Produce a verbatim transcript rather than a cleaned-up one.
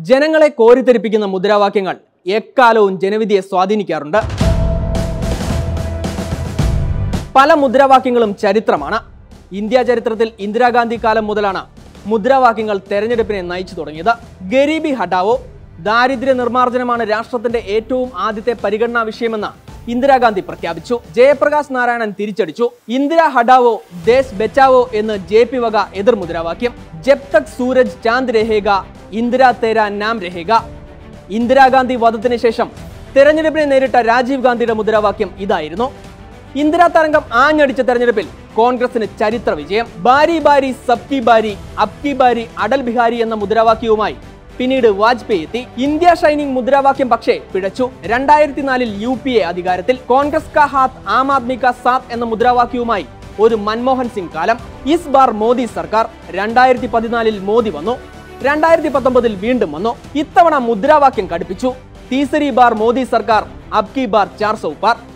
ജനങ്ങളെ കോരിത്തെരിപ്പിക്കുന്ന മുദ്രാവാക്യങ്ങൾ എക്കാലവും ജനവിധിയെ സ്വാധീനിക്കാറുണ്ട്. പല മുദ്രാവാക്യങ്ങളും ചരിത്രമാണ്. ഇന്ത്യ ചരിത്രത്തിൽ ഇന്ദിരാഗാന്ധി കാലം മുതലാണ് മുദ്രാവാക്യങ്ങൾ തെരഞ്ഞെടുപ്പിനെ നയിച്ചു തുടങ്ങിയത്. ഗരീബി ഹട്ടാവോ, ദാരിദ്ര്യ നിർമ്മാർജ്ജനമാണ് രാഷ്ട്രത്തിന്റെ ഏറ്റവും ആദ്യത്തെ പരിഗണനാ വിഷയമെന്ന് ഇന്ദിരാഗാന്ധി പ്രഖ്യാപിച്ചു. ജയപ്രകാശ് നാരായണൻ തിരിച്ചടിച്ചു. ഇന്ദിര ഹട്ടാവോ ദേശ് ബച്ചാവോ എന്ന് ജെ പി വക എതിർ മുദ്രാവാക്യം. ജബ് തക് സൂരജ് ചാന്ദ് രഹേഗ ഇന്ദിര തേരാ നാം രഹേഗ. ഇന്ദിരാഗാന്ധി വധത്തിന് ശേഷം തെരഞ്ഞെടുപ്പിനെ നേരിട്ട രാജീവ് ഗാന്ധിയുടെ മുദ്രാവാക്യം ഇതായിരുന്നു. ഇന്ദിരാ തരംഗം ആഞ്ഞടിച്ച തെരഞ്ഞെടുപ്പിൽ കോൺഗ്രസിന് ചരിത്ര വിജയം. ബാരി ബാരി സബ്കി ബാരി അബ്കി ബാരി അടൽ ബിഹാരി എന്ന മുദ്രാവാക്യവുമായി പിന്നീട് വാജ്പേയി എത്തി. ഇന്ത്യ ഷൈനിങ് മുദ്രാവാക്യം പക്ഷേ പിഴച്ചു. രണ്ടായിരത്തി നാലിൽ യു പി എ അധികാരത്തിൽ. കോൺഗ്രസ് കാ ഹാത്ത് ആം ആദ്മി കാ സാത്ത് എന്ന മുദ്രാവാക്യവുമായി ഒരു മൻമോഹൻ സിംഗ് കാലം. ഇസ് ബാർ മോദി സർക്കാർ. രണ്ടായിരത്തി പതിനാലിൽ മോദി വന്നു. രണ്ടായിരത്തി പത്തൊമ്പതിൽ വീണ്ടും വന്നു. ഇത്തവണ മുദ്രാവാക്യം കടുപ്പിച്ചു. തീസരി ബാർ മോദി സർക്കാർ അബ്കി ബാർ ചാർ സൗ പാർ.